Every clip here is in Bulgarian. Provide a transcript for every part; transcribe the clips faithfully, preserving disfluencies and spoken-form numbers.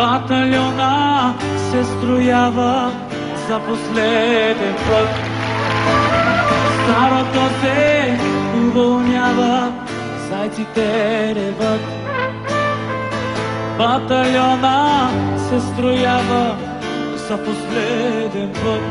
Батальона се строява за последен път. Старото се уволнява, зайците реват. Батальона се строява за последен път.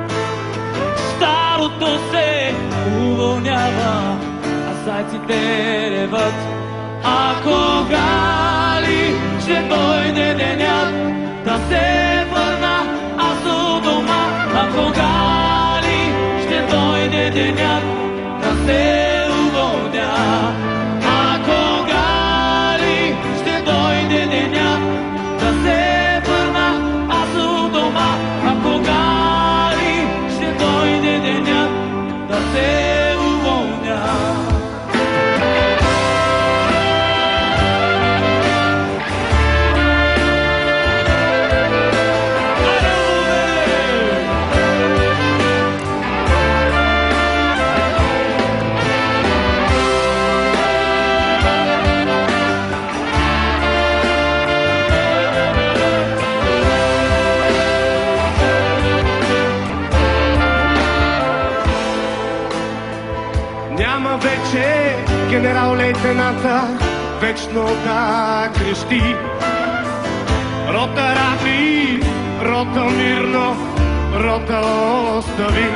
Старото се уволнява, а зайците реват. А кога ли ще дойде денят да се върна аз у дома? А кога ли ще дойде денят да се уволня? А кога ли ще дойде денят да се върна аз у дома? А кога ли ще дойде денят да се уволня? Няма вече генерал-лейтената вечно да крещи. Рота Рафи, рота мирно, рота остави.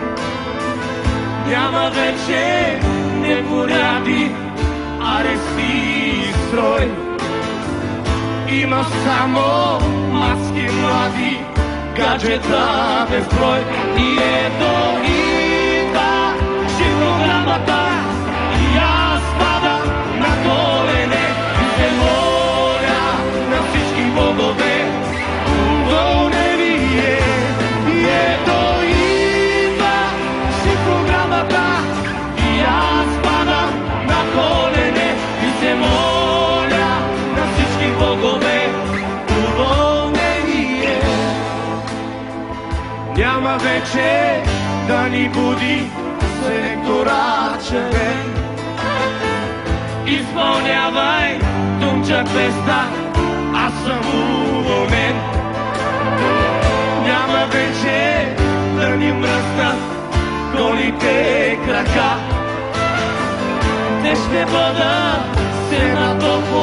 Няма вече непоряди, арести и строй. Има само маски млади, гаджета безброй. И ето идва програмата, и аз падам на колене и се моля на всички богове. Уволне вие, и ето идва си програмата, и аз падам на колене и се моля на всички богове. Уволне вие. Няма вече да ни буди селекторат червен. Изпълнявай, Тунча песна, аз съм уволнен. Няма вече да ни мръснат голите крака. Те ще бъдат се на топло